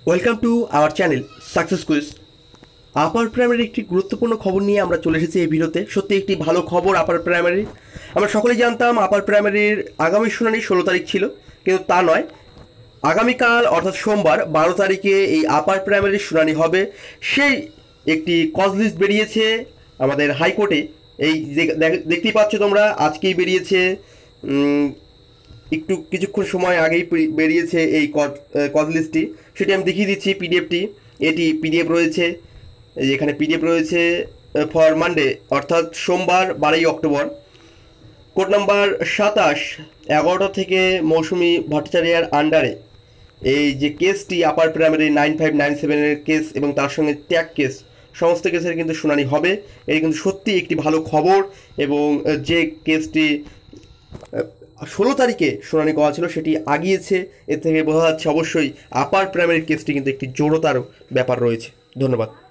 Welcome to our channel success quiz. Upper প্রাইমারির একটি গুরুত্বপূর্ণ খবর নিয়ে আমরা চলে এসেছি এই ভিডিওতে। সত্যি একটি ভালো খবর আপার প্রাইমারি। আমরা সকলেই জানতাম আপার প্রাইমারির আগামী শুনানি 16 তারিখ ছিল, কিন্তু তা নয়। আগামীকাল অর্থাৎ সোমবার 12 তারিখে এই আপার প্রাইমারির শুনানি হবে। সেই একটি কজ লিস্ট বেরিয়েছে আমাদের হাইকোর্টে। এই যে দেখতেই পাচ্ছ তোমরা, আজকেই বেরিয়েছে, একটু কিছুক্ষণ সময় আগেই বেরিয়েছে এই কজ লিস্টটি। সেটি আমি দেখিয়ে দিচ্ছি পিডিএফটি। এটি পিডিএফ রয়েছে, এখানে পিডিএফ রয়েছে ফর মানডে অর্থাৎ সোমবার 12ই অক্টোবর। কোড নাম্বার 27, 11টা থেকে মৌসুমি ভট্টাচার্যার আন্ডারে এই যে কেসটি আপার প্রাইমারি 9597-এর কেস এবং তার সঙ্গে ট্যাগ কেস, সমস্ত কেসের কিন্তু শুনানি হবে। এটি কিন্তু সত্যি একটি ভালো খবর। এবং যে কেসটি 16 তারিখে শুনানি করা ছিল সেটি আগিয়েছে। এর থেকে বোঝা যাচ্ছে অবশ্যই আপার প্রাইমারির কেসটি কিন্তু একটি জোরদার ব্যাপার রয়েছে। ধন্যবাদ।